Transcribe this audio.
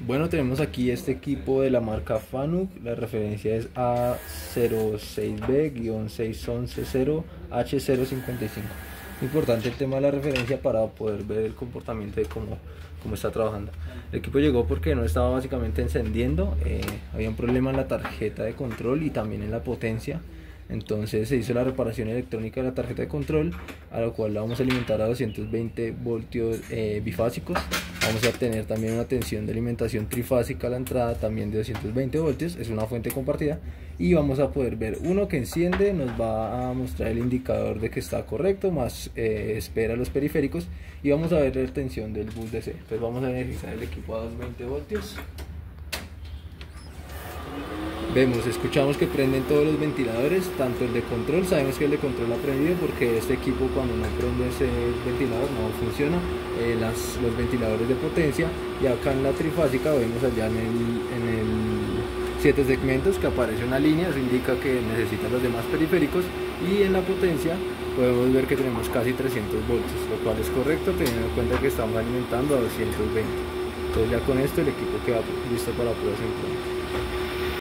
Bueno, tenemos aquí este equipo de la marca Fanuc, la referencia es A06B-6110H055. Importante el tema de la referencia para poder ver el comportamiento de cómo está trabajando. El equipo llegó porque no estaba básicamente encendiendo, había un problema en la tarjeta de control y también en la potencia. Entonces se hizo la reparación electrónica de la tarjeta de control, a la cual la vamos a alimentar a 220 voltios bifásicos. Vamos a tener también una tensión de alimentación trifásica a la entrada, también de 220 voltios, es una fuente compartida. Y vamos a poder ver uno que enciende, nos va a mostrar el indicador de que está correcto, más espera los periféricos. Y vamos a ver la tensión del bus DC. Pues vamos a energizar el equipo a 220 voltios. Escuchamos que prenden todos los ventiladores, tanto el de control, sabemos que el de control ha prendido porque este equipo cuando no prende ese ventilador no funciona, los ventiladores de potencia. Y acá en la trifásica vemos allá en el 7 segmentos que aparece una línea, eso indica que necesitan los demás periféricos. Y en la potencia podemos ver que tenemos casi 300 voltios, lo cual es correcto teniendo en cuenta que estamos alimentando a 220. Entonces ya con esto el equipo queda listo para pruebas en prueba.